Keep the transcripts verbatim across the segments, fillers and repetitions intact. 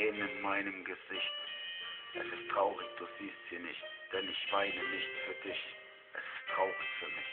Tränen in meinem Gesicht. Es ist traurig, du siehst sie nicht, denn ich weine nicht für dich. Es ist traurig für mich.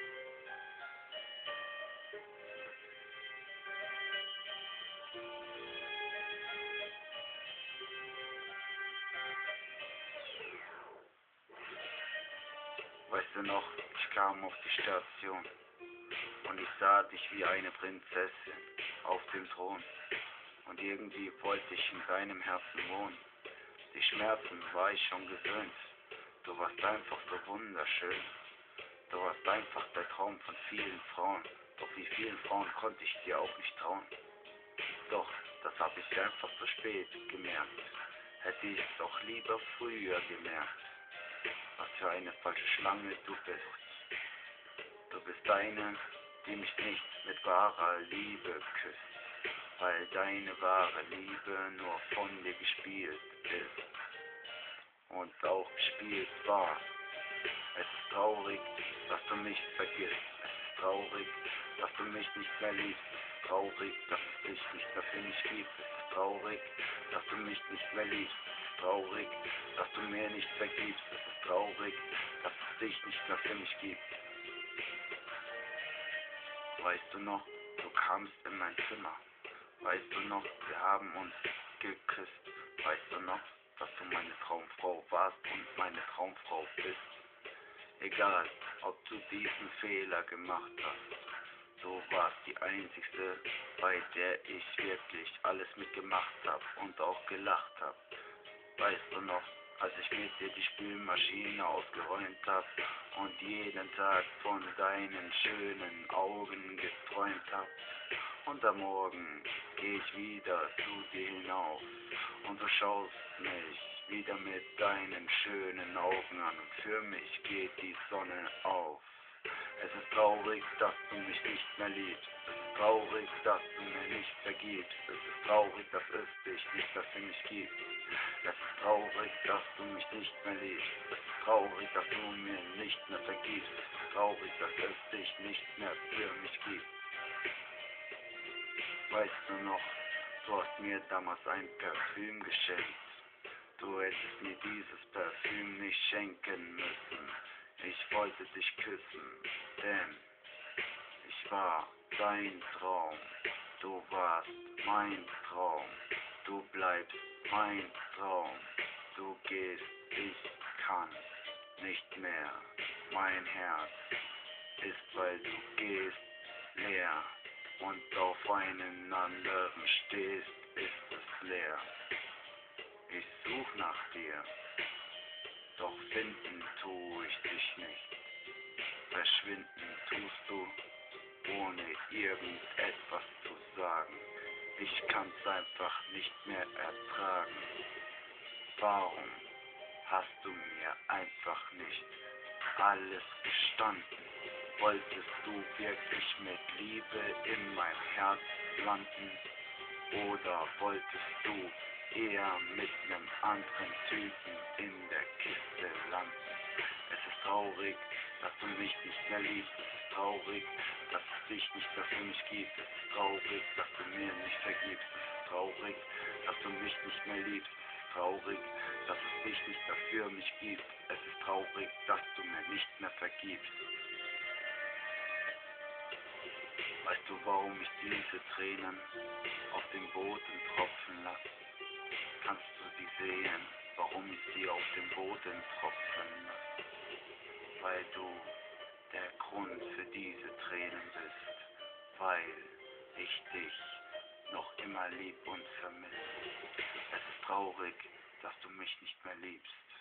Weißt du noch, ich kam auf die Station und ich sah dich wie eine Prinzessin auf dem Thron. Und irgendwie wollte ich in deinem Herzen wohnen. Die Schmerzen war ich schon gewöhnt. Du warst einfach so wunderschön. Du warst einfach der Traum von vielen Frauen. Doch wie vielen Frauen konnte ich dir auch nicht trauen. Doch, das habe ich einfach zu spät gemerkt. Hätte ich es doch lieber früher gemerkt. Was für eine falsche Schlange du bist. Du bist eine, die mich nicht mit wahrer Liebe küsst. Weil deine wahre Liebe nur von dir gespielt ist und auch gespielt war. Es ist traurig, dass du mich vergisst. Es ist traurig, dass du mich nicht mehr liebst. Es ist traurig, dass es dich nicht mehr für mich gibt. Es ist traurig, dass du mich nicht mehr liebst. Es ist traurig, dass du mir nicht vergibst. Es ist traurig, dass es dich nicht mehr für mich gibt. Weißt du noch, du kamst in mein Zimmer. Weißt du noch, wir haben uns geküsst. Weißt du noch, dass du meine Traumfrau warst und meine Traumfrau bist. Egal, ob du diesen Fehler gemacht hast. Du warst die einzigste, bei der ich wirklich alles mitgemacht hab und auch gelacht hab. Weißt du noch, als ich mit dir die Spülmaschine ausgeräumt hab und jeden Tag von deinen schönen Augen geträumt hab. Und am Morgen geh ich wieder zu dir hinauf und du schaust mich wieder mit deinen schönen Augen an und für mich geht die Sonne auf. Es ist traurig, dass du mich nicht mehr liebst. Es ist traurig, dass du mir nicht vergibst. Es ist traurig, dass es dich nicht mehr für mich gibt. Es ist traurig, dass du mich nicht mehr liebst. Es ist traurig, dass du mir nicht mehr vergibst. Es ist traurig, dass es dich nicht mehr für mich gibt. Weißt du noch, du hast mir damals ein Parfüm geschenkt. Du hättest mir dieses Parfüm nicht schenken müssen. Ich wollte dich küssen, denn ich war dein Traum. Du warst mein Traum. Du bleibst mein Traum. Du gehst, ich kann nicht mehr. Mein Herz ist, weil du gehst, leer. Und auf einen anderen stehst, ist es leer. Ich such nach dir, doch finden tu ich dich nicht. Verschwinden tust du, ohne irgendetwas zu sagen. Ich kann's einfach nicht mehr ertragen. Warum hast du mir einfach nicht alles gestanden? Wolltest du wirklich mit Liebe in mein Herz landen? Oder wolltest du eher mit nem anderen Typen in der Kiste landen? Es ist traurig, dass du mich nicht mehr liebst. Es ist traurig, dass es dich nicht mehr für mich gibt. Es ist traurig, dass du mir nicht vergibst. Es ist traurig, dass du mich nicht mehr liebst. Es ist traurig, dass es dich nicht mehr für mich gibt. Es ist traurig, dass du mir nicht mehr vergibst. Weißt du, warum ich diese Tränen auf den Boden tropfen lasse? Kannst du sie sehen, warum ich sie auf den Boden tropfen lasse? Weil du der Grund für diese Tränen bist, weil ich dich noch immer lieb und vermisse. Es ist traurig, dass du mich nicht mehr liebst.